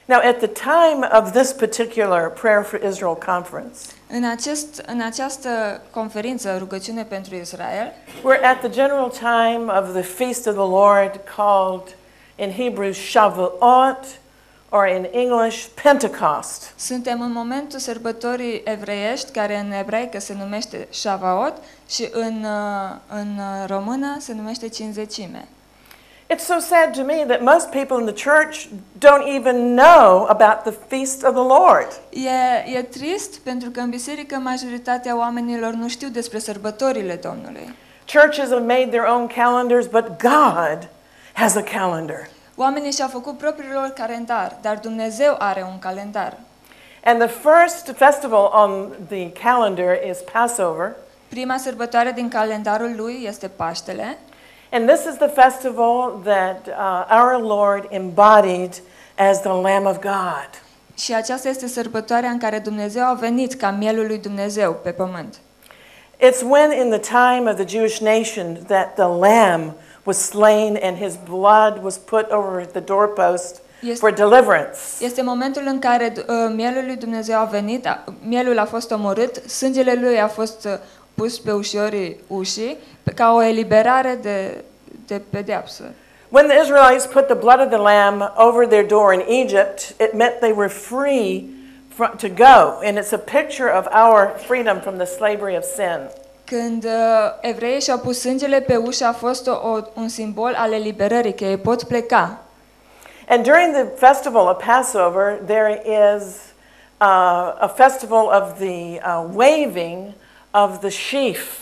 Now, at the time of this particular Prayer for Israel conference, În această conferință, rugăciune pentru Israel, we're at the general time of the feast of the Lord, called in Hebrew Shavuot, or in English Pentecost. suntem în momentul sărbătorii evreiești, care în ebraică se numește Shavuot și în română se numește Cincizecime. It's so sad to me that most people in the church don't even know about the feast of the Lord. E trist pentru că în biserică majoritatea oamenilor nu știu despre sărbătorile Domnului. Churches have made their own calendars, but God has a calendar. Oamenii și-au făcut propriul lor calendar, dar Dumnezeu are un calendar. And the first festival on the calendar is Passover. Prima sărbătoare din calendarul lui este Paștele. And this is the festival that our Lord embodied as the Lamb of God. Și aceasta este sărbătoarea în care Dumnezeu a venit ca mielul lui Dumnezeu pe pământ. It's when in the time of the Jewish nation that the lamb was slain and his blood was put over the doorpost for deliverance. Este momentul în care mielul lui Dumnezeu a venit, mielul a fost omorât, sângele lui a fost pus pe ușorii ușii ca o eliberare de pedeapsă. When the Israelites put the blood of the lamb over their door in Egypt, it meant they were free to go, and it's a picture of our freedom from the slavery of sin. Când evreii și-au pus sângele pe ușă, a fost un simbol al eliberării, că ei pot pleca. And during the festival of Passover, there is a festival of the waving of the sheaf.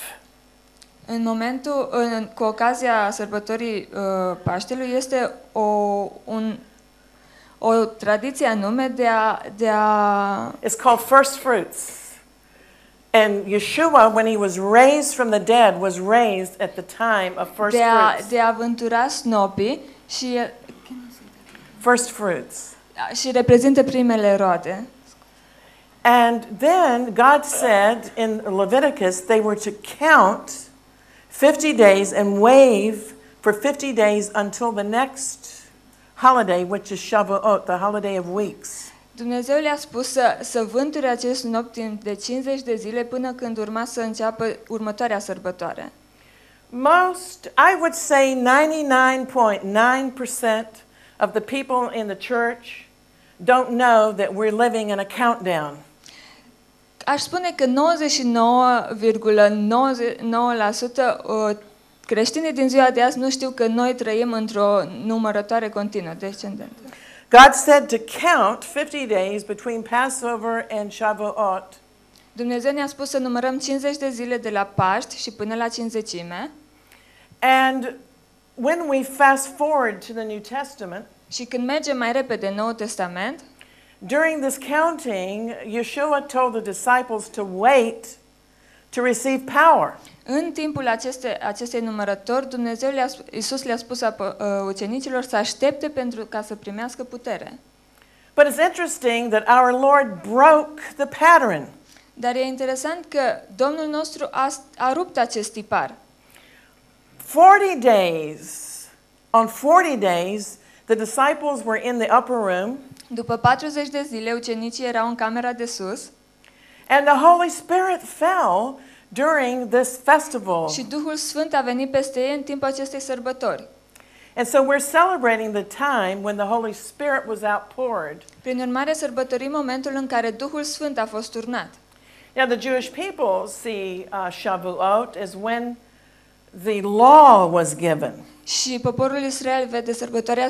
Cu ocazia sărbătorii Paștelui este o tradiție anume de a It's called first fruits. And Yeshua, when he was raised from the dead, was raised at the time of first fruits. De a vântura snopii și First fruits. Și reprezintă primele roade. And then God said in Leviticus they were to count 50 days and wave for 50 days until the next holiday, which is Shavuot, the holiday of weeks. Dumnezeu le-a spus să vânture acest nop timp de 50 de zile până când urma să înceapă următoarea sărbătoare. I would say 99.9% of the people in the church don't know that we're living in a countdown. Aș spune că 99,99% creștinii din ziua de azi nu știu că noi trăim într-o numărătoare continuă, descendentă. God said to count 50 days between Passover and Shavuot. Dumnezeu ne-a spus să numărăm 50 de zile de la Paști și până la Cincizecime. And when we fast forward to the New Testament, și când mergem mai repede în Noul Testament, during this counting, Yeshua told the disciples to wait to receive power. În timpul acestei numărători, Iisus le-a spus ucenicilor să aștepte pentru ca să primească putere. But it's interesting that our Lord broke the pattern. Dar e interesant că Domnul nostru a rupt acest tipar. 40 days. On 40 days, the disciples were in the upper room. După 40 de zile, ucenicii erau în camera de sus. And the Holy Spirit fell during this festival. Și Duhul Sfânt a venit peste ei în timpul acestei sărbători. And so we're celebrating the time when the Holy Spirit was outpoured. Prin urmare, sărbătorim momentul în care Duhul Sfânt a fost turnat. Now the Jewish people see Shavuot as when the law was given. Și poporul Israel vede sărbătoarea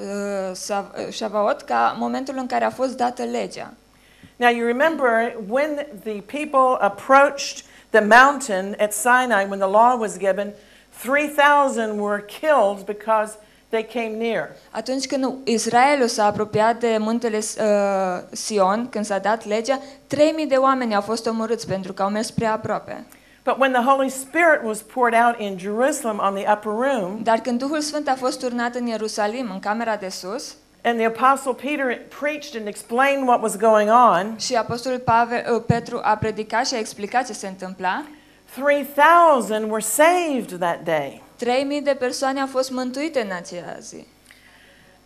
Shavuot ca momentul în care a fost dată legea. Now you remember when the people approached the mountain at Sinai when the law was given, 3,000 were killed because they came near. Atunci când Israelul s-a apropiat de muntele Sion, când s-a dat legea, 3.000 de oameni au fost omorâți pentru că au mers prea aproape. But when the Holy Spirit was poured out in Jerusalem on the upper room, dar când Duhul Sfânt a fost turnat în Ierusalim, în camera de sus, and the apostle Peter preached and explained what was going on, și apostolul Petru a predicat și a explicat ce se întâmpla, 3,000 were saved that day. 3.000 de persoane au fost mântuite în acea zi.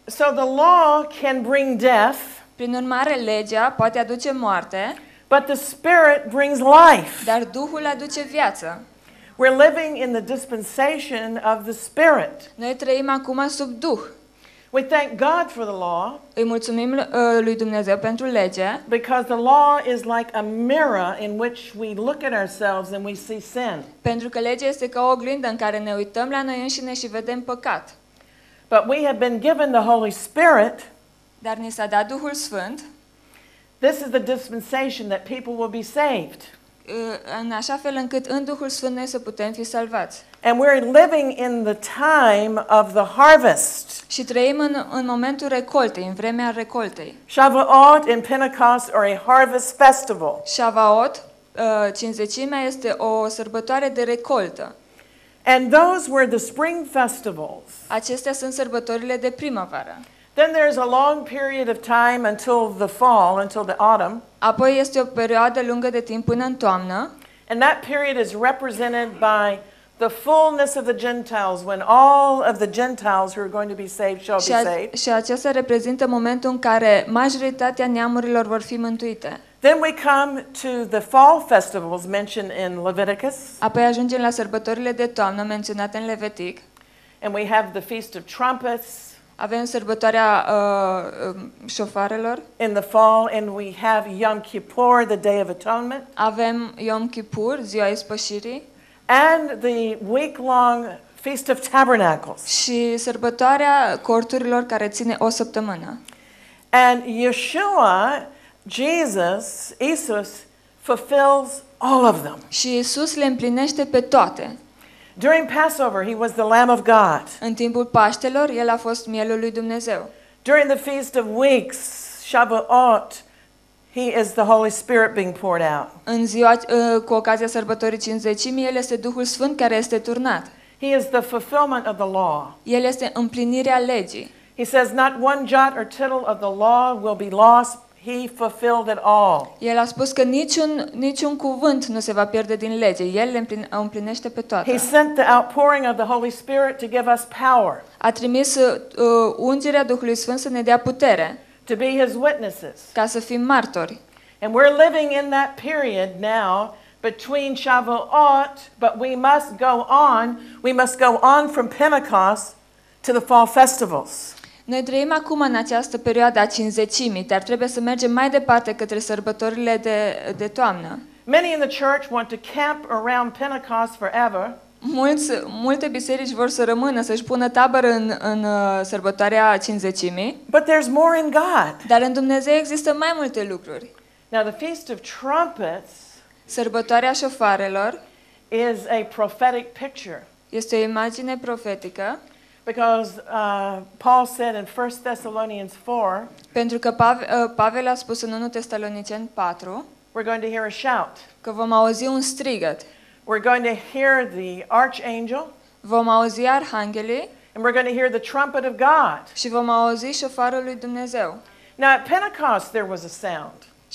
So the law can bring death, Prin urmare, legea poate aduce moarte, but the Spirit brings life. dar Duhul aduce viață. We're living in the dispensation of the Spirit. Noi trăim acum sub Duh. We thank God for the law Îi mulțumim lui Dumnezeu pentru lege, because the law is like a mirror in which we look at ourselves and we see sin. pentru că legea este ca o oglindă în care ne uităm la noi înșine și vedem păcat. But we have been given the Holy Spirit. Dar ni s-a dat Duhul Sfânt, This is the dispensation that people will be saved. în așa fel încât în Duhul Sfânt noi să putem fi salvați. And we're living in the time of the harvest. Și trăim în momentul recoltei, în vremea recoltei. Shavuot in Pentecost or a harvest festival. Shavuot, Cincizecimea, este o sărbătoare de recoltă. And those were the spring festivals. Acestea sunt sărbătorile de primăvară. Then there's a long period of time until the fall, until the autumn. Apoi este o perioadă lungă de timp până în toamnă. And that period is represented by the fullness of the Gentiles, when all of the Gentiles who are going to be saved shall be saved. Și acesta reprezintă momentul în care majoritatea neamurilor vor fi mântuite. Then we come to the fall festivals mentioned in Leviticus. Apoi ajungem la sărbătorile de toamnă menționate în Levitic. And we have the Feast of Trumpets Avem sărbătoarea șofarelor. in the fall, and we have Yom Kippur, the Day of Atonement, Avem Yom Kippur, ziua ispășirii. and the week-long Feast of Tabernacles. Și sărbătoarea corturilor care ține o săptămână. And Yeshua, Jesus, fulfills all of them. Și Isus le împlinește pe toate. During Passover, he was the Lamb of God. În timpul Paștelor, el a fost mielul lui Dumnezeu. During the Feast of Weeks, Shavuot, he is the Holy Spirit being poured out. În ziua, cu ocazia sărbătorii Cincizecimii, el este Duhul Sfânt care este turnat. He is the fulfillment of the law. El este împlinirea legii. He says, not one jot or tittle of the law will be lost. He fulfilled it all. El a spus că niciun cuvânt nu se va pierde din lege. El le împlinește pe He toate. sent the outpouring of the Holy Spirit to give us power, A trimis ungerea Duhului Sfânt să ne dea putere, to be his witnesses. ca să fim martori. And we're living in that period now between Shavuot, but we must go on. We must go on from Pentecost to the fall festivals. Noi trăim acum în această perioadă a Cincizecimii, dar trebuie să mergem mai departe către sărbătorile de toamnă. Many in the church want to camp around Pentecost forever. Multe biserici vor să rămână, să-și pună tabără în sărbătoarea Cincizecimii, But there's more in God. dar în Dumnezeu există mai multe lucruri. Now, the Feast of Trumpets Sărbătoarea șofarelor is a prophetic picture este o imagine profetică, because Paul said in 1 Thessalonians 4, pentru că Pavel a spus în 1 Tesaloniceni 4 we're going to hear a shout. că vom auzi un strigăt, We're going to hear the archangel, vom auzi arhanghelii and we're going to hear the trumpet of God. și vom auzi șofarul lui Dumnezeu. Now, at Pentecost, there was a sound.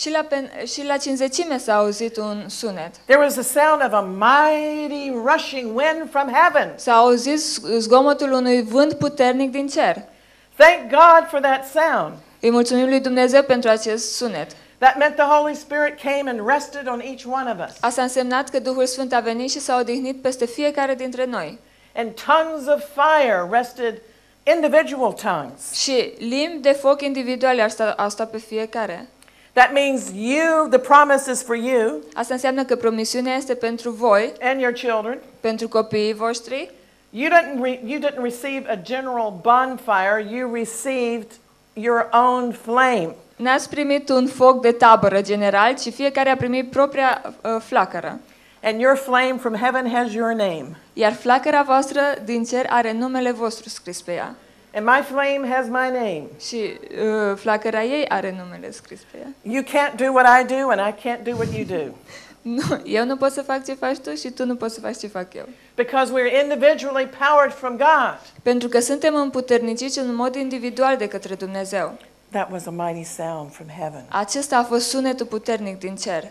Și la Cincizecime s-a auzit un sunet. There was the sound of a mighty rushing wind from heaven. S-a auzit zgomotul unui vânt puternic din cer. Thank God for that sound. Îi mulțumim lui Dumnezeu pentru acest sunet. That meant the Holy Spirit came and rested on each one of us. Asta a însemnat că Duhul Sfânt a venit și s-a odihnit peste fiecare dintre noi. And tongues of fire rested, individual tongues. Și limbi de foc individuale au stat pe fiecare. That means you, the promise is for you Asta înseamnă că promisiunea este pentru voi, and your children. pentru copiii voștri. You didn't receive a general bonfire, you received your own flame. N-ați primit un foc de tabără general, ci fiecare a primit propria flacără. And your flame from heaven has your name. Iar flacăra voastră din cer are numele vostru scris pe ea. And my flame has my name. Și flacăra ei are numele scris pe ea. You can't do what I do and I can't do what you do. Eu nu pot să fac ce faci tu și tu nu poți să faci ce fac eu. Because we're individually powered from God. Pentru că suntem împuterniciți în mod individual de către Dumnezeu. That was a mighty sound from heaven. Acesta a fost sunetul puternic din cer.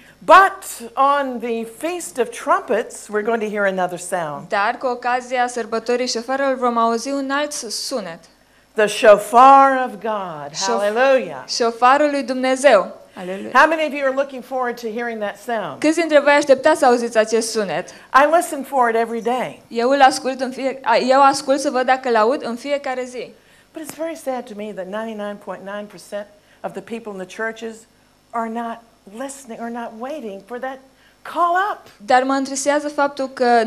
But on the Feast of Trumpets, we're going to hear another sound. Dar cu ocazia sărbătorii șofarelor vom auzi un alt sunet. The shofar of God. Hallelujah. Șofarul lui Dumnezeu. Aleluia. How many of you are looking forward to hearing that sound? Câți dintre voi așteptați să auziți acest sunet? I listen for it every day. Eu ascult să văd dacă l-aud în fiecare zi. But it's very sad to me that 99.9% of the people in the churches are not listening or not waiting for that call up. Dar mă întristează faptul că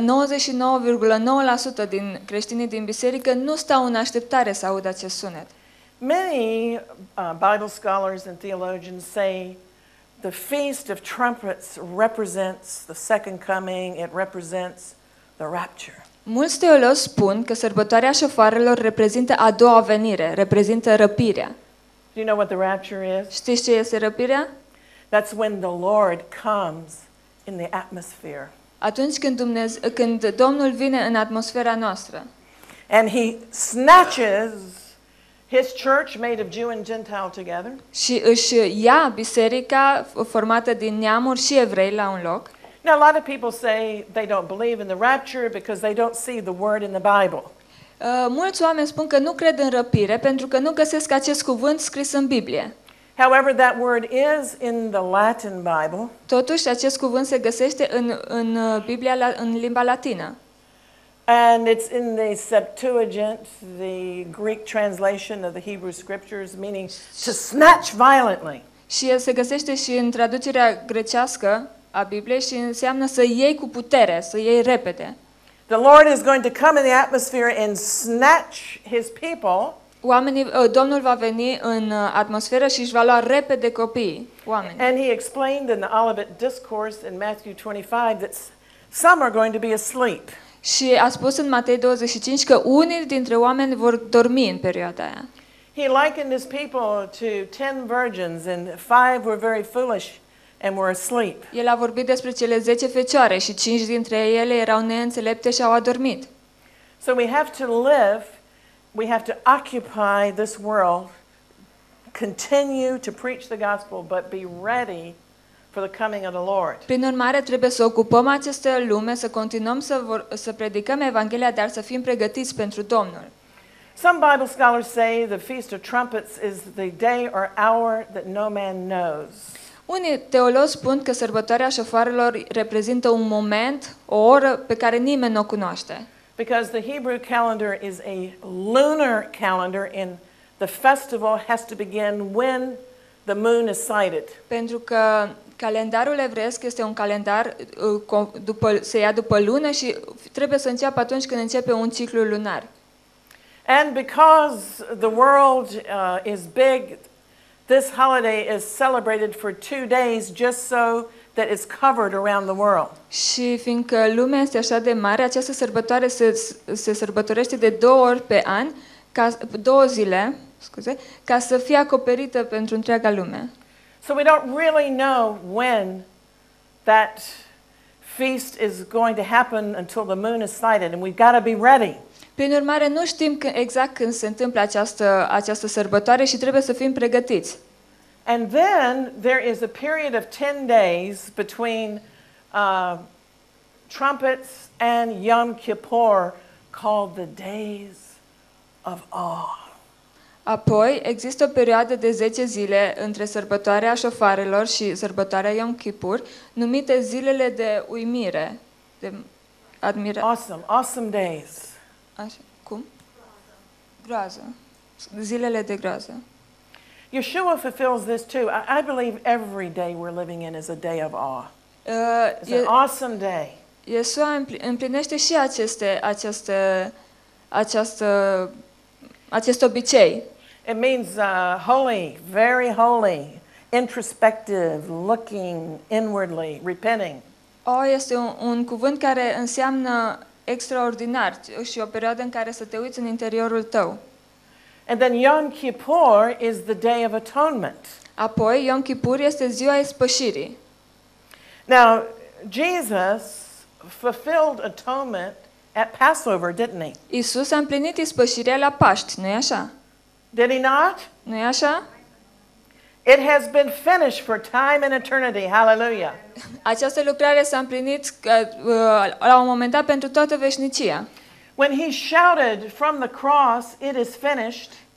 99,9% din creștinii din biserică nu stau în așteptare să audă acest sunet. Many Bible scholars and theologians say the Feast of Trumpets represents the second coming, it represents the rapture. Mulți teologi spun că sărbătoarea șofarelor reprezintă a doua venire, reprezintă răpirea. Do you know what the rapture is? Știți ce este răpirea? That's when the Lord comes in the atmosphere. Atunci când Domnul vine în atmosfera noastră. And he snatches his church made of Jew and Gentile together. Și își ia biserica formată din neamuri și evrei la un loc. Now, a lot of people say they don't believe in the rapture because they don't see the word in the Bible. Mulți oameni spun că nu cred în răpire pentru că nu găsesc acest cuvânt scris în Biblie. However, that word is in the Latin Bible. Totuși, acest cuvânt se găsește în Biblia în limba latină. And it's in the Septuagint, the Greek translation of the Hebrew Scriptures, meaning to snatch violently. Și el se găsește și în traducerea grecească a Bibliei și înseamnă să iei cu putere, să iei repede. The Lord is going to come in the atmosphere and snatch his people. Domnul va veni în atmosferă și își va lua repede copiii, oameni. And he explained in the Olivet Discourse in Matthew 25 that some are going to be asleep. Și a spus în Matei 25 că unii dintre oameni vor dormi în perioada aia. He likened his people to 10 virgins, and 5 were very foolish and were asleep. El a vorbit despre cele 10 fecioare și 5 dintre ele erau neînțelepte și au adormit. So we have to live, we have to occupy this world, continue to preach the gospel, but be ready for the coming of the Lord. Prin urmare, trebuie să ocupăm această lume, să continuăm să predicăm Evanghelia, dar să fim pregătiți pentru Domnul. Some Bible scholars say the Feast of Trumpets is the day or hour that no man knows. Unii teologi spun că sărbătoarea șofarelor reprezintă un moment, o oră pe care nimeni nu o cunoaște. Because the Hebrew calendar is a lunar calendar and the festival has to begin when the moon is sighted. Pentru că calendarul evreiesc este un calendar se ia după lună și trebuie să înceapă atunci când începe un ciclu lunar. And because the world is big, this holiday is celebrated for 2 days just so that it's covered around the world. Și fiindcă lumea este așa de mare, această sărbătoare se sărbătorește de 2 ori pe an, 2 zile, ca să fie acoperită pentru întreaga lume. So we don't really know when that feast is going to happen until the moon is sighted, and we've got to be ready. Prin urmare, nu știm exact când se întâmplă această sărbătoare și trebuie să fim pregătiți. And then there is a period of 10 days between trumpets and Yom Kippur called the days of awe. Apoi, există o perioadă de 10 zile între sărbătoarea șofarelor și sărbătoarea Yom Kippur, numite zilele de uimire, de admirare. Awesome days. Așa, cum? Groază. Zilele de groază. Yeshua fulfills this too. I believe every day we're living in is a day of awe. It's an awesome day. Iesua împlinește și acest obicei. It means holy, very holy, introspective, looking inwardly, repenting. Este un cuvânt care înseamnă extraordinar și o perioadă în care să te uiți în interiorul tău. And then Yom Kippur is the Day of Atonement. Apoi Yom Kippur este ziua ispășirii. Now, Jesus fulfilled atonement at Passover, didn't he? Isus a împlinit ispășirea la Paști, nu-i așa? Did he not? Nu-i așa? It has been finished for time and eternity. Hallelujah. Această lucrare s-a împlinit la un moment dat pentru toată veșnicia. When he shouted from the cross, it is finished.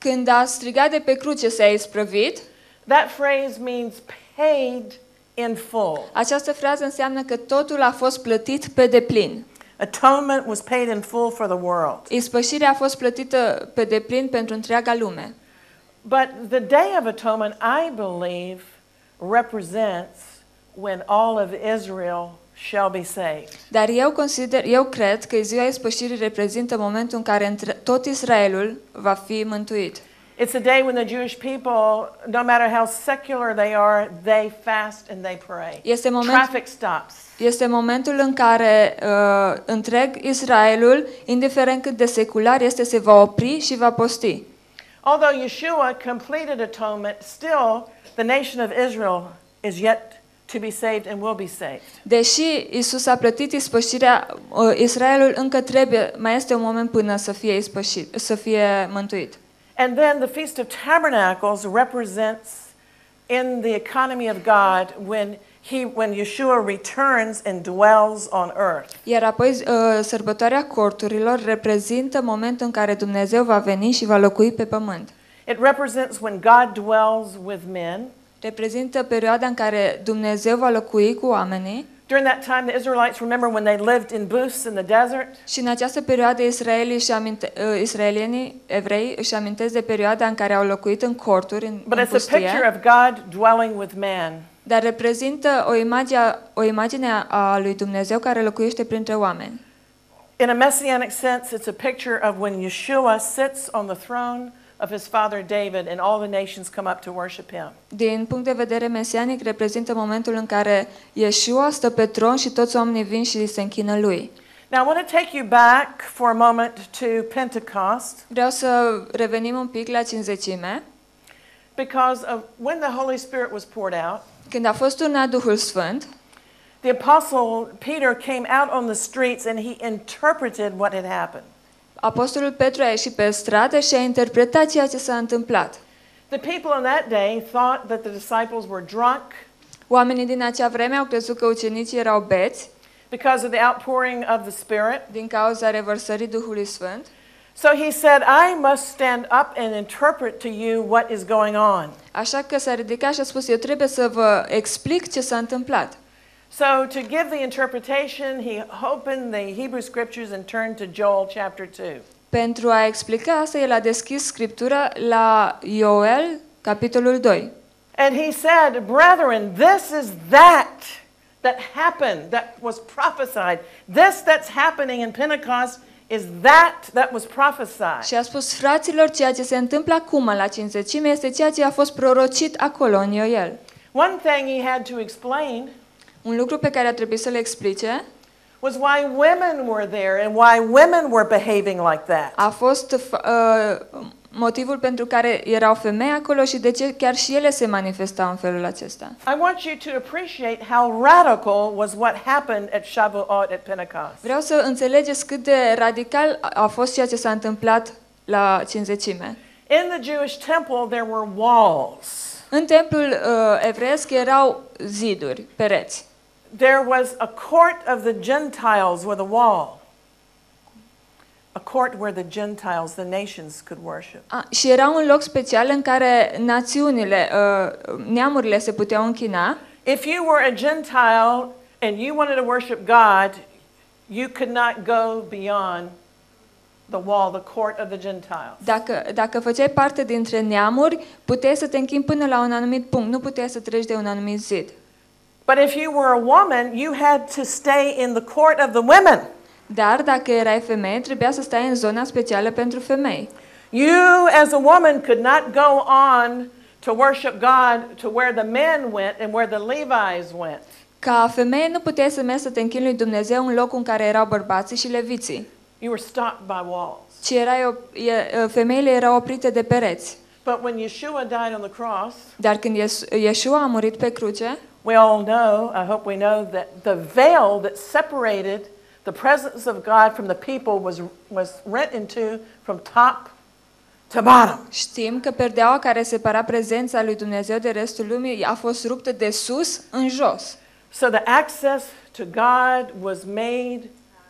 Când a strigat de pe cruce s-a isprăvit, that phrase means paid in full. această frază înseamnă că totul a fost plătit pe deplin. Atonement was paid in full for the world. Ispășirea a fost plătită pe deplin pentru întreaga lume. But the Day of Atonement, I believe, represents when all of Israel shall be saved. Dar eu cred că ziua ispășirii reprezintă momentul în care tot Israelul va fi mântuit. It's a day when the Jewish people, no matter how secular they are, they fast and they pray. Traffic stops. Este momentul în care întreg Israelul, indiferent cât de secular este, se va opri și va posti. Although Yeshua completed atonement, still the nation of Israel is yet to be saved and will be saved. Deși Isus a plătit ispășirea, Israelul încă mai este un moment până să fie ispășit, să fie mântuit. And then the Feast of Tabernacles represents in the economy of God when Yeshua returns and dwells on earth. Iar apoi sărbătoarea corturilor reprezintă momentul în care Dumnezeu va veni și va locui pe pământ. It represents when God dwells with men. Reprezintă perioada în care Dumnezeu va locui cu oamenii. During that time, the Israelites remember when they lived in booths in the desert. Și în această perioadă israelienii evrei își amintesc de perioada în care au locuit în corturi în But it's a pustie. picture of God dwelling with man. Dar reprezintă o imagine a lui Dumnezeu care locuiește printre oameni. In a messianic sense, it's a picture of when Yeshua sits on the throne of his father David and all the nations come up to worship him. Din punct de vedere mesianic, reprezintă momentul în care Yeshua stă pe tron și toți oamenii vin și se închină lui. Now I want to take you back for a moment to Pentecost. Vreau să revenim un pic la Cincizecime. Because of when the Holy Spirit was poured out, când a fost turnat Duhul Sfânt, the apostle Peter came out on the streets and he interpreted what had happened. Apostolul Petru a ieșit pe stradă și a interpretat ceea ce s-a întâmplat. The people in that day thought that the disciples were drunk. Oamenii din acea vreme au crezut că ucenicii erau beți because of the outpouring of the Spirit. Din cauza revărsării Duhului Sfânt. So he said, I must stand up and interpret to you what is going on. Așa că s-a ridicat și a spus, eu trebuie să vă explic ce s-a întâmplat. So to give the interpretation, he opened the Hebrew scriptures and turned to Joel chapter 2. Pentru a explica asta, el a deschis Scriptura la Ioel, capitolul 2. And he said, brethren, this is that happened, that was prophesied. This that's happening in Pentecost is that was prophesied. Și a spus, fraților, ceea ce se întâmplă acum la Cincizecime este ceea ce a fost prorocit acolo în Ioel. One thing he had to explain un lucru pe care a trebuit să le explice was why women were there and why women were behaving like that. A fost motivul pentru care erau femei acolo și de ce chiar și ele se manifestau în felul acesta. I want you to appreciate how radical was what happened at Shavuot at Pentecost. Vreau să înțelegeți cât de radical a fost ceea ce s-a întâmplat la Cincizecime. In the Jewish temple there were walls. În templul evreiesc erau ziduri, pereți. There was a court of the Gentiles with a wall. A court where the Gentiles, the nations, could worship. Și era un loc special în care națiunile, neamurile se puteau închina. If you were a Gentile and you wanted to worship God, you could not go beyond the wall, the court of the Gentiles. Dacă făceai parte dintre neamuri, puteai să te închini până la un anumit punct, nu puteai să treci de un anumit zid. But if you were a woman, you had to stay in the court of the women. Dar dacă erai femeie, trebuia să stai în zona specială pentru femei. You as a woman could not go on to worship God to where the men went and where the Levites went. Ca femeie nu puteai să mergi să te închini lui Dumnezeu în locul în care erau bărbații și leviții. You were stopped by walls. Ci femeile erau oprite de pereți. But when Yeshua died on the cross, dar când Yeshua a murit pe cruce, we all know, I hope we know, that the veil that separated the presence of God from the people was rent in two from top to bottom. Știm că perdeaua care separa prezența lui Dumnezeu de restul lumii a fost ruptă de sus în jos. So the access to God was made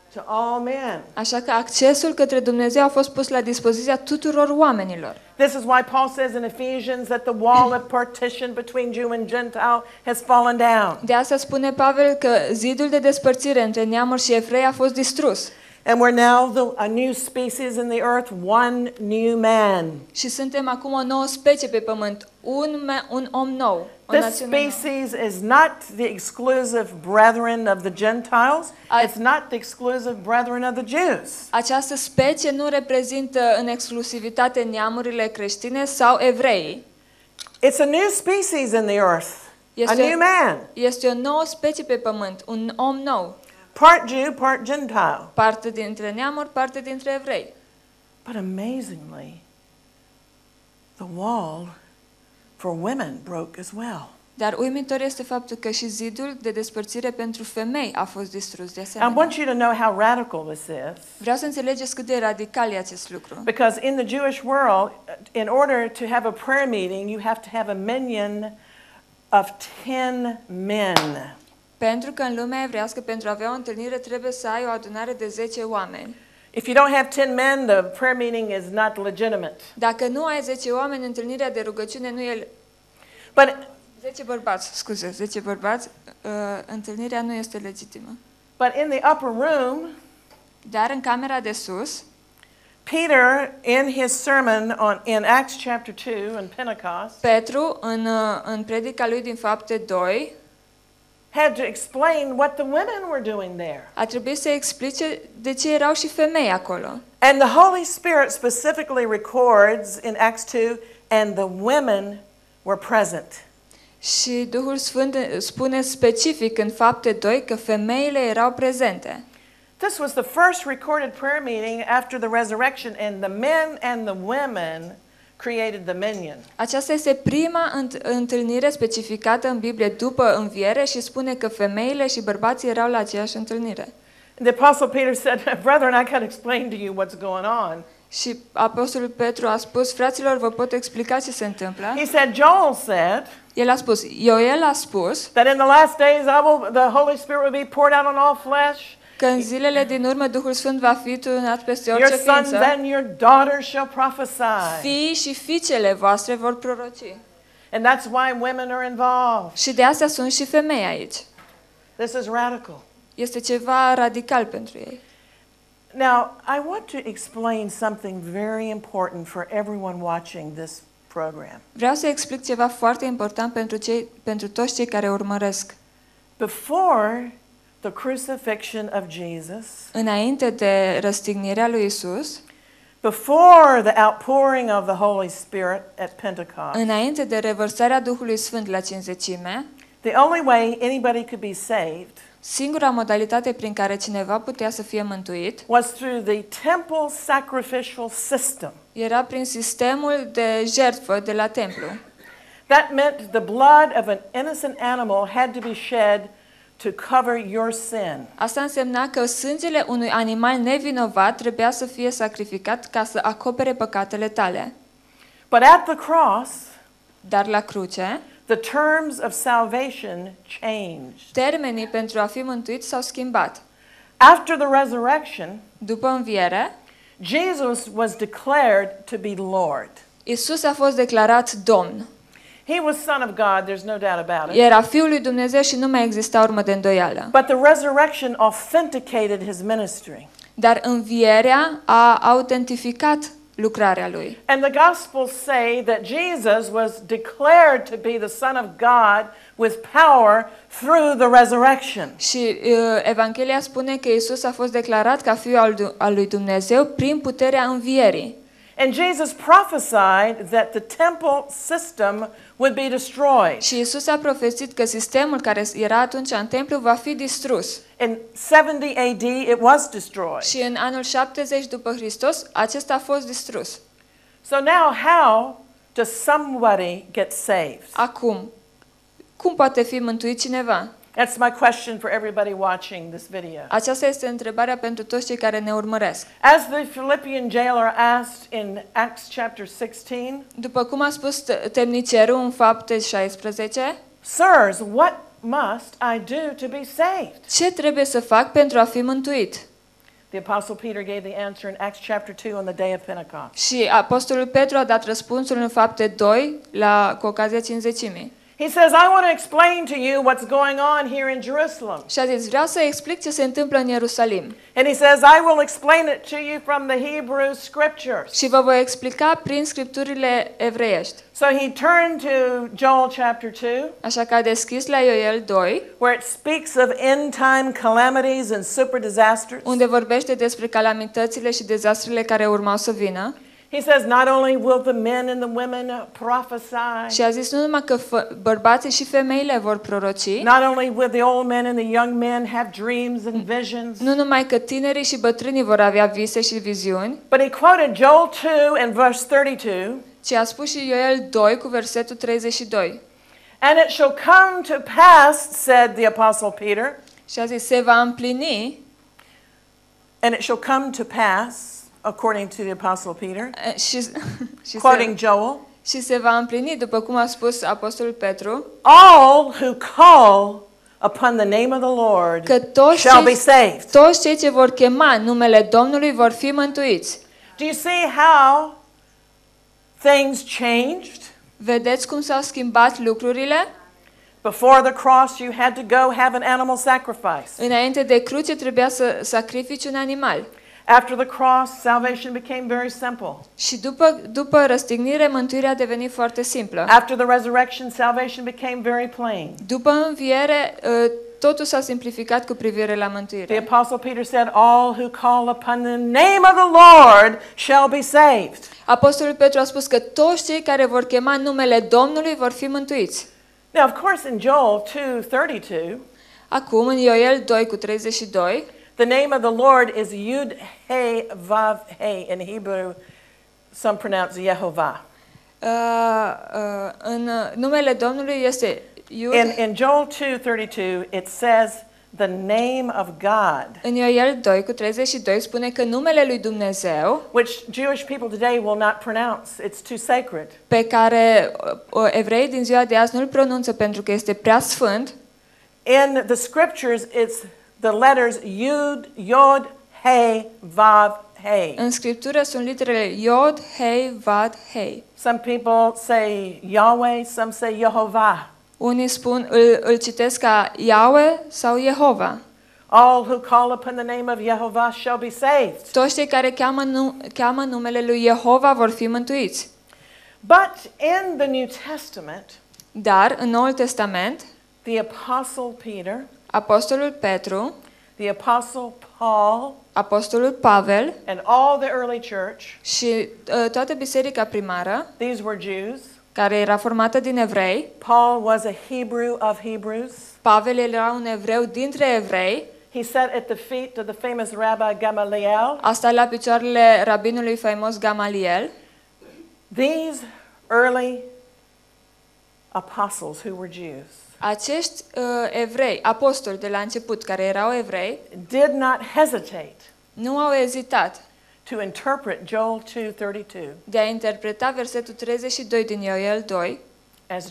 to all men. Așa că accesul către Dumnezeu a fost pus la dispoziția tuturor oamenilor. This is why Paul says in Ephesians that the wall of partition between Jew and Gentile has fallen down. De asta spune Pavel că zidul de despărțire între neamuri și evrei a fost distrus. And we're now a new species in the earth, one new man. Și suntem acum o nouă specie pe pământ, un om nou, o This națiune nouă. species is not the exclusive brethren of the Gentiles. It's not the exclusive brethren of the Jews. Această specie nu reprezintă în exclusivitate neamurile creștine sau evreii. It's a new species in the earth, a new man. Este o nouă specie pe pământ, un om nou. Part Jew, part Gentile. Parte dintre neamuri, parte dintre evrei. But amazingly, the wall for women broke as well. Dar uimitor este faptul că și zidul de despărțire pentru femei a fost distrus de I asemenea. want you to know how radical this is. Vreau să înțelegeți cât de radical e acest lucru. Because in the Jewish world, in order to have a prayer meeting, you have to have a minyan of 10 men. Pentru că în lumea evrească, pentru a avea o întâlnire, trebuie să ai o adunare de 10 oameni. If you don't have 10 men, the prayer meeting is not legitimate. Dacă nu ai 10 oameni, întâlnirea de rugăciune nu e... But 10 bărbați, scuze, 10 bărbați, întâlnirea nu este legitimă. But in the upper room, Dar în camera de sus, Peter, in his sermon in Acts chapter 2 and Pentecost, Petru, în predica lui din Fapte 2, had to explain what the women were doing there. a trebuit să explice de ce erau și femei acolo. And the Holy Spirit specifically records in Acts 2, and the women were present. Și Duhul Sfânt spune specific în Fapte 2 că femeile erau prezente. This was the first recorded prayer meeting after the resurrection, and the men and the women created the minyan. Aceasta este prima întâlnire specificată în Biblie după înviere și spune că femeile și bărbații erau la aceeași întâlnire. The Apostle Peter said, "Brethren, I can't explain to you what's going on." Și Apostolul Petru a spus, fraților, vă pot explica ce se întâmplă? He said, Joel said, El a spus, Ioel a spus that in the last days the Holy Spirit will be poured out on all flesh. că în zilele din urmă Duhul Sfânt va fi turnat peste Your orice sons ființă. and your daughters shall prophesy. Fiii și fiicele voastre vor proroci. And that's why women are involved. Și de asta sunt și femei aici. This is radical. Este ceva radical pentru ei. Now, I want to explain something very important for everyone watching this program. Vreau să explic ceva foarte important pentru toți cei care urmăresc. Before the crucifixion of Jesus, Înainte de răstignirea lui Isus, before the outpouring of the Holy Spirit at Pentecost, înainte de revărsarea Duhului Sfânt la Cinzecime, the only way anybody could be saved singura modalitate prin care cineva putea să fie mântuit was through the temple sacrificial system. era prin sistemul de jertfă de la templu. That meant the blood of an innocent animal had to be shed to cover your sin. Asta însemna că sângele unui animal nevinovat trebuia să fie sacrificat ca să acopere păcatele tale. But at the cross, Dar la cruce, the terms of salvation changed. termenii pentru a fi mântuit s-au schimbat. After the resurrection, După înviere, Jesus was declared to be Lord. Isus a fost declarat Domn. He was Son of God, there's no doubt about it. Era Fiul lui Dumnezeu și nu mai exista urmă de îndoială. But the resurrection authenticated his ministry. Dar învierea a autentificat lucrarea lui. And the Gospels say that Jesus was declared to be the Son of God with power through the resurrection. Și Evanghelia spune că Isus a fost declarat ca Fiul al lui Dumnezeu prin puterea învierii. And Jesus prophesied that the temple system would be destroyed. Și Isus a profețit că sistemul care era atunci în templu va fi distrus. In 70 AD it was destroyed. Și în anul 70 după Hristos, acesta a fost distrus. So now how does somebody get saved? Acum, cum poate fi mântuit cineva? That's my question for everybody watching this video. Aceasta este întrebarea pentru toți cei care ne urmăresc. As the Philippian jailer asked in Acts chapter 16, După cum a spus temnicerul în Fapte 16, "Sirs, what must I do to be saved?" ce trebuie să fac pentru a fi mântuit? The Apostle Peter gave the answer in Acts chapter 2 on the day of Pentecost. Și apostolul Petru a dat răspunsul în Fapte 2 cu ocazia Cincizecimii. He says, I want to explain to you what's going on here in Jerusalem. Și a zis, vreau să explic ce se întâmplă în Ierusalim. And he says, I will explain it to you from the Hebrew scriptures. Și vă voi explica prin scripturile evreiești. So he turned to Joel chapter 2, Așa că a deschis la Ioel 2, where it speaks of end time calamities and super disasters. unde vorbește despre calamitățile și dezastrele care urmau să vină. He says, not only will the men and the women prophesy, Și a zis nu numai că bărbații și femeile vor proroci, not only will the old men and the young men have dreams and visions, nu numai că tinerii și bătrânii vor avea vise și viziuni, but he quoted Joel 2 and verse 32, ci a spus și Ioel 2 cu versetul 32. and it shall come to pass, said the Apostle Peter, Și a zis, se va împlini, and it shall come to pass, according to the Apostle Peter, și quoting Joel, se va împlini, după cum a spus apostolul Petru, all who call upon the name of the Lord că shall be saved. toți cei ce vor chema numele Domnului vor fi mântuiți. Do you see how things changed? Vedeți cum s-au schimbat lucrurile? Before the cross, you had to go have an animal sacrifice. Înainte de cruce trebuia să sacrifici un animal. After the cross, salvation became very simple. Și după răstignire, mântuirea a devenit foarte simplă. After the resurrection, salvation became very plain. După înviere, totul s-a simplificat cu privire la The mântuire. Apostle Peter said, all who call upon the name of the Lord shall be saved. Apostolul Petru a spus că toți cei care vor chema numele Domnului vor fi mântuiți. Now, of course, in Joel 2:32, Acum, în Ioel 2 cu 32, the name of the Lord is Yud He Vav He. In Hebrew, some pronounce Yehovah. în numele Domnului este Iud. In Joel 2:32, it says the name of God, În Ioel 2 cu 32 spune că numele lui Dumnezeu, which Jewish people today will not pronounce. It's too sacred. pe care evreii din ziua de azi nu îl pronunță pentru că este prea sfânt, In the scriptures, it's the letters Yud, Yod, He, Vav, He. în Scriptură sunt literele Iod, Hei, Vad, Hei. Some people say Yahweh, some say Yehovah. Unii spun, îl citesc ca Yahweh sau Jehova. All who call upon the name of Yehovah shall be saved. Toți cei care cheamă numele lui Jehova vor fi mântuiți. But in the New Testament, Dar în Noul Testament, the Apostle Peter, Apostolul Petru, the Apostle Paul, Apostolul Pavel and all the early church, și toată biserica primară, these were Jews. care era formată din evrei, Paul was a Hebrew of Hebrews. Pavel era un evreu dintre evrei, He sat at the feet of the famous Rabbi Gamaliel. a stat la picioarele rabinului faimos Gamaliel. These early apostles who were Jews Acești evrei, apostoli de la început, care erau evrei, did not hesitate nu au ezitat to interpret Joel 2:32 de a interpreta versetul 32 din Ioel 2 as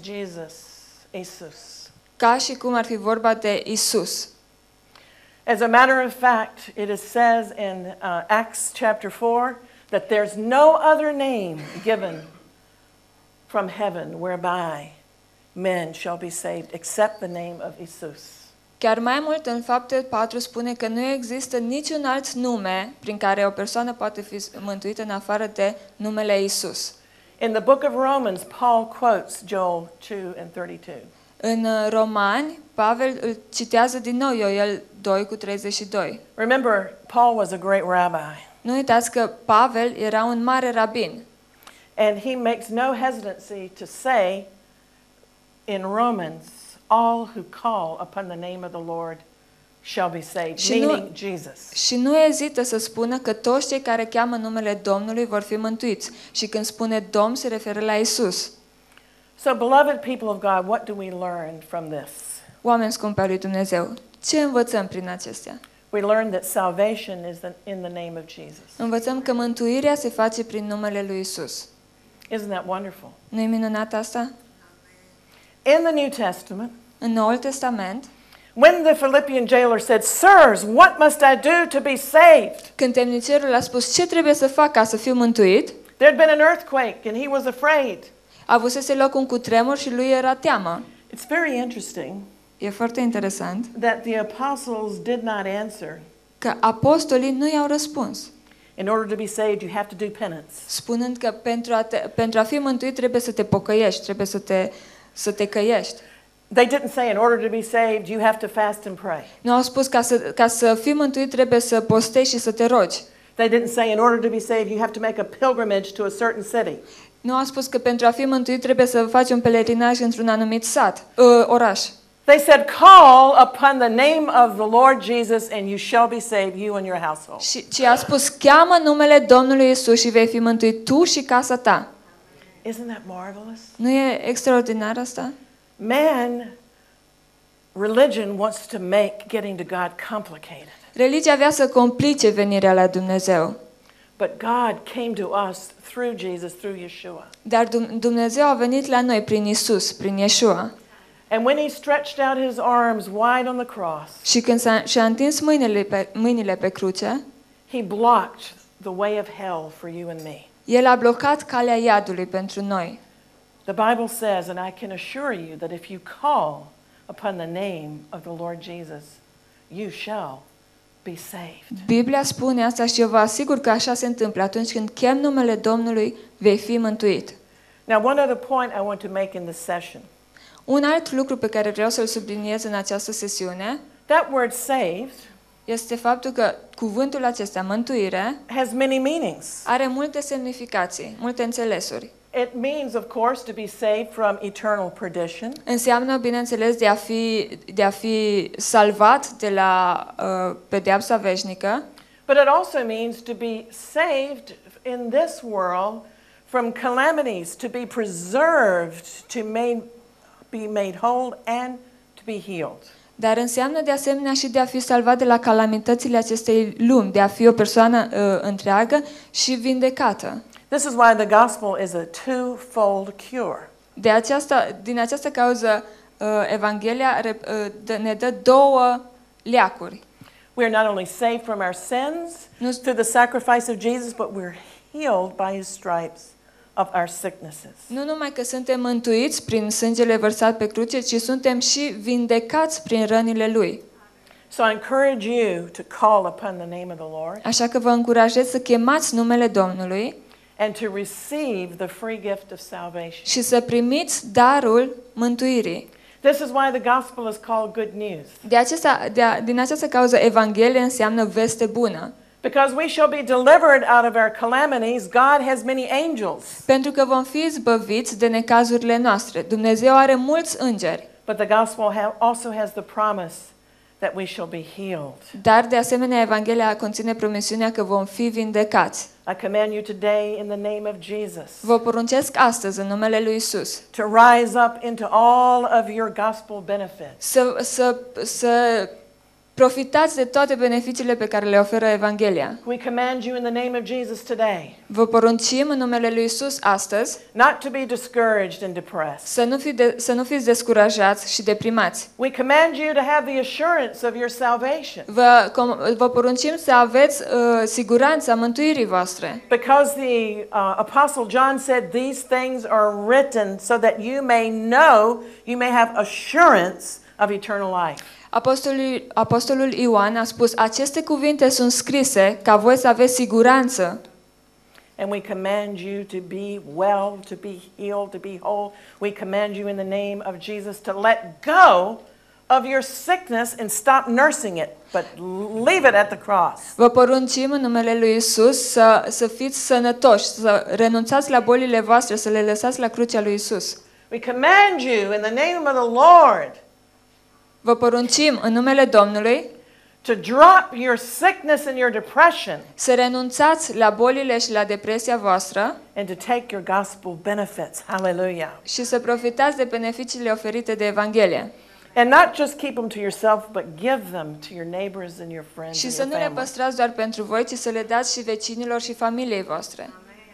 Jesus. ca și cum ar fi vorba de Isus. As a matter of fact, it says in Acts chapter 4 that there's no other name given from heaven whereby men shall be saved except the name of Jesus. Chiar mai mult, în Fapte 4 spune că nu există niciun alt nume prin care o persoană poate fi mântuită în afară de numele Isus. In the book of Romans, Paul quotes Joel 2:32. În Romani, Pavel îl citează din nou Ioel 2 cu 32. Remember, Paul was a great rabbi, Nu uitați că Pavel era un mare rabin. and he makes no hesitancy to say in Romans, all who call upon the name of the Lord shall be saved, meaning Jesus. Și nu ezită să spună că toți cei care cheamă numele Domnului vor fi mântuiți. Și când spune Domn, se referă la Isus. So, beloved people of God, what do we learn from this? Oameni scumpi ai lui Dumnezeu, ce învățăm prin acestea? We learn that salvation is in the name of Jesus. Învățăm că mântuirea se face prin numele lui Isus. Isn't that wonderful? Nu-i minunat asta? In the New Testament, În Noul Testament, When the Philippian jailer said, "Sirs, what must I do to be saved?" Când temnicerul a spus ce trebuie să fac ca să fiu mântuit, There had been an earthquake and he was afraid. avusese loc un cutremur și lui era teamă. It's very interesting E foarte interesant that the apostles did not answer. că apostolii nu i-au răspuns, In order to be saved, you have to do penance. spunând că pentru a fi mântuit trebuie să te pocăiești, trebuie să te căiești. They didn't say, in order to be saved, you have to fast and pray. Nu au spus ca să fii mântuit trebuie să postești și să te rogi. They didn't say, in order to be saved, you have to make a pilgrimage to a certain city. Nu au spus că pentru a fi mântuit trebuie să faci un pelerinaj într-un anumit oraș. They said, call upon the name of the Lord Jesus and you shall be saved, you and your household. Și a spus, cheamă numele Domnului Isus și vei fi mântuit tu și casa ta. Isn't that marvelous? Nu e extraordinar asta? Religion wants to make getting to God complicated. Religia vrea să complice venirea la Dumnezeu. But God came to us through Jesus, through Yeshua. Dar Dumnezeu a venit la noi prin Isus, prin Yeshua. And when he stretched out his arms wide on the cross, Și când și-a întins mâinile pe cruce, he blocked the way of hell for you and me. El a blocat calea iadului pentru noi. The Bible says, and I can assure you that if you call upon the name of the Lord Jesus, you shall be saved. Biblia spune asta și eu vă asigur că așa se întâmplă. Atunci când chem numele Domnului, vei fi mântuit. Now, one other point I want to make in this session. Un alt lucru pe care vreau să-l subliniez în această sesiune That word saved este faptul că cuvântul acesta, mântuire, has many meanings. are multe semnificații, multe înțelesuri. It means, of course, to be saved from eternal perdition. Înseamnă, bineînțeles, de a fi salvat de la pedeapsa veșnică, But it also means to be saved in this world from calamities, to be preserved, to be made whole and to be healed. dar înseamnă de asemenea și de a fi salvat de la calamitățile acestei lumi, de a fi o persoană întreagă și vindecată. This is why the gospel is a twofold cure. Din această cauză, Evanghelia ne dă două leacuri. We are not only saved from our sins through the sacrifice of Jesus, but we're healed by his stripes of our sicknesses. Nu numai că suntem mântuiți prin sângele vărsat pe cruce, ci suntem și vindecați prin rănile lui. So I encourage you to call upon the name of the Lord Așa că vă încurajez să chemați numele Domnului and to receive the free gift of salvation. și să primiți darul mântuirii. This is why the gospel is called good news. Din această cauză, Evanghelia înseamnă veste bună. Because we shall be delivered out of our calamities, God has many angels. Pentru că vom fi izbăviți de necazurile noastre. Dumnezeu are mulți îngeri. But the gospel also has the promise that we shall be healed. Dar, de asemenea, Evanghelia conține promisiunea că vom fi vindecați. I command you today in the name of Jesus Vă poruncesc astăzi, în numele lui Isus, to rise up into all of your gospel benefits. să profitați de toate beneficiile pe care le oferă Evanghelia. We command you in the name of Jesus today Vă poruncim în numele lui Isus astăzi not to be discouraged and depressed. să nu fiți descurajați și deprimați. We command you to have the assurance of your salvation. Vă poruncim să aveți siguranța mântuirii voastre. Because the Apostle John said, these things are written so that you may know, you may have assurance of eternal life. Apostolul Ioan a spus, aceste cuvinte sunt scrise ca voi să aveți siguranță. And we command you to be well, to be healed, to be whole. We command you in the name of Jesus to let go of your sickness and stop nursing it, but leave it at the cross. Vă poruncim în numele lui Isus să fiți sănătoși, să renunțați la bolile voastre, să le lăsați la crucea lui Isus. We command you in the name of the Lord Vă poruncim în numele Domnului to drop your sickness and your depression să renunțați la bolile și la depresia voastră and to take your gospel benefits. Hallelujah. și să profitați de beneficiile oferite de Evanghelie. And not just keep them to yourself, but give them to your neighbors and your friends Și and să your nu le family. păstrați doar pentru voi, ci să le dați și vecinilor și familiei voastre.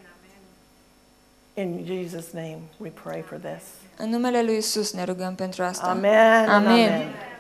In Jesus' name we pray for this. În numele lui Isus ne rugăm pentru asta. Amen. and Amen. Amen.